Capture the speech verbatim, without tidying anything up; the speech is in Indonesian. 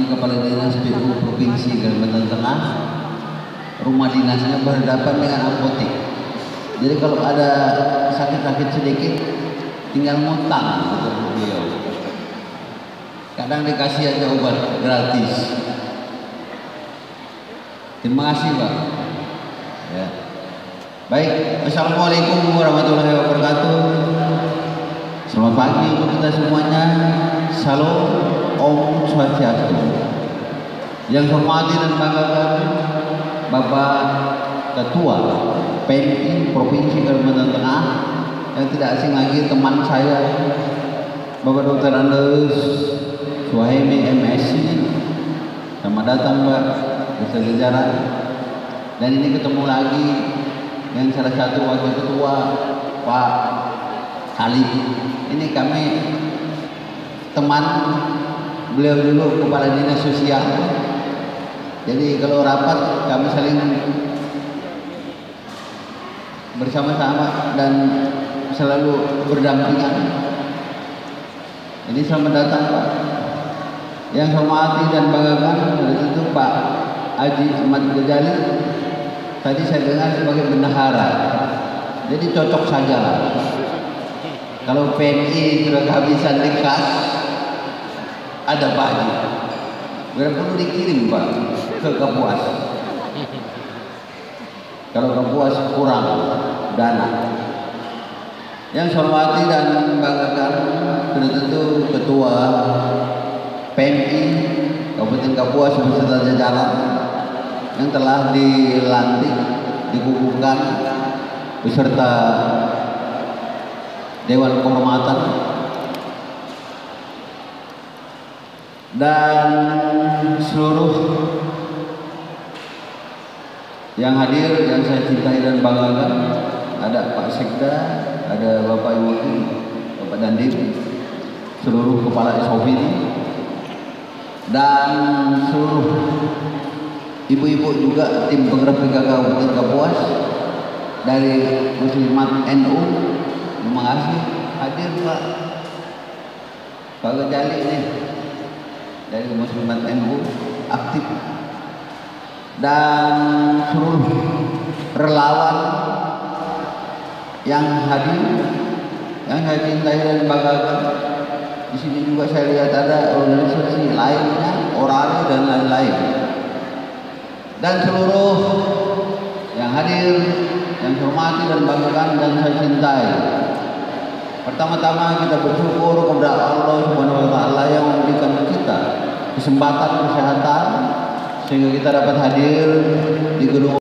Kepala Dinas P U Provinsi Kalimantan Tengah. Rumah dinasnya berhadapan dengan apotek. Jadi kalau ada sakit-sakit sedikit, tinggal ngutang kata beliau. Kadang dikasih aja obat gratis. Terima kasih Pak. Ya. Baik, assalamualaikum warahmatullahi wabarakatuh. Selamat pagi untuk kita semuanya. Salam, Om Swastiastu. Yang hormati dan banggakan Bapak Ketua P M I Provinsi Kalimantan Tengah, yang tidak asing lagi teman saya Bapak Dokter Andes Suhaimi M S C. Selamat datang Pak beserta jajaran. Dan ini ketemu lagi dengan salah satu wakil ketua Pak Khalid. Ini kami teman, beliau dulu kepala dinas sosial. Jadi kalau rapat kami saling bersama-sama dan selalu berdampingan. Jadi selamat datang Pak. Yang saya hormati dan banggakan tentu Pak Haji Ahmad Ghazali. Tadi saya dengar sebagai bendahara. Jadi cocok saja lah. Kalau P M I sudah kehabisan di kas, ada Pak Haji. Berapa perlu dikirim Pak ke Kapuas. Kalau Kapuas kurang dana. Yang saya hormati dan banggakan sudah tentu Ketua P M I Kabupaten Kapuas beserta jajaran yang telah dilantik, dikukuhkan beserta Dewan Kehormatan dan seluruh yang hadir yang saya cintai dan banggakan. Ada Pak Sekda, ada Bapak Ibu, Bapak Dandim, seluruh kepala S O P ini, dan seluruh ibu-ibu juga tim penggerak P K K Kabupaten Kapuas dari Muslimat N U. Terima kasih hadir Pak Pak Ghazali ini dari Muslimat N U aktif, dan seluruh relawan yang hadir, yang saya cintai dan banggakan. Di sini juga saya lihat ada organisasi lainnya, Orali dan lain-lain. Dan seluruh yang hadir, yang saya hormati dan banggakan dan saya cintai. Pertama-tama kita bersyukur kepada Allah Subhanahu wa taala yang memberikan kita kesempatan kesehatan sehingga kita dapat hadir di gedung